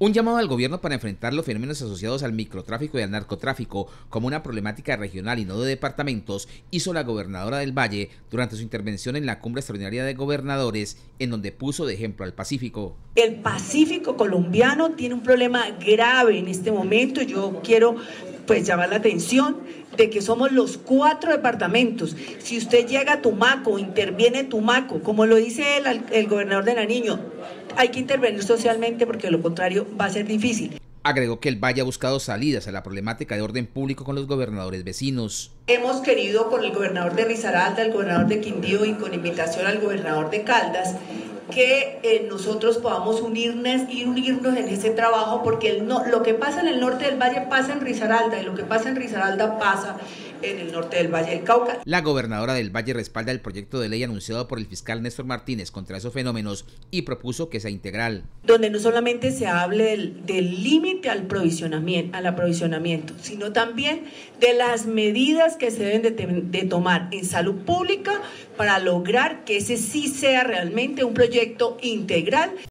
Un llamado al gobierno para enfrentar los fenómenos asociados al microtráfico y al narcotráfico como una problemática regional y no de departamentos hizo la gobernadora del Valle durante su intervención en la Cumbre Extraordinaria de Gobernadores, en donde puso de ejemplo al Pacífico. El Pacífico colombiano tiene un problema grave en este momento. Yo quiero llamar la atención de que somos los 4 departamentos. Si usted llega a Tumaco, interviene Tumaco, como lo dice el gobernador de Nariño, hay que intervenir socialmente porque de lo contrario va a ser difícil. Agregó que el Valle ha buscado salidas a la problemática de orden público con los gobernadores vecinos. Hemos querido con el gobernador de Risaralda, el gobernador de Quindío y con invitación al gobernador de Caldas, que nosotros podamos unirnos en ese trabajo, porque lo que pasa en el norte del Valle pasa en Risaralda y lo que pasa en Risaralda pasa en el norte del Valle del Cauca. La gobernadora del Valle respalda el proyecto de ley anunciado por el fiscal Néstor Martínez contra esos fenómenos y propuso que sea integral. Donde no solamente se hable del límite al aprovisionamiento, sino también de las medidas que se deben de tomar en salud pública para lograr que ese sí sea realmente un proyecto integral.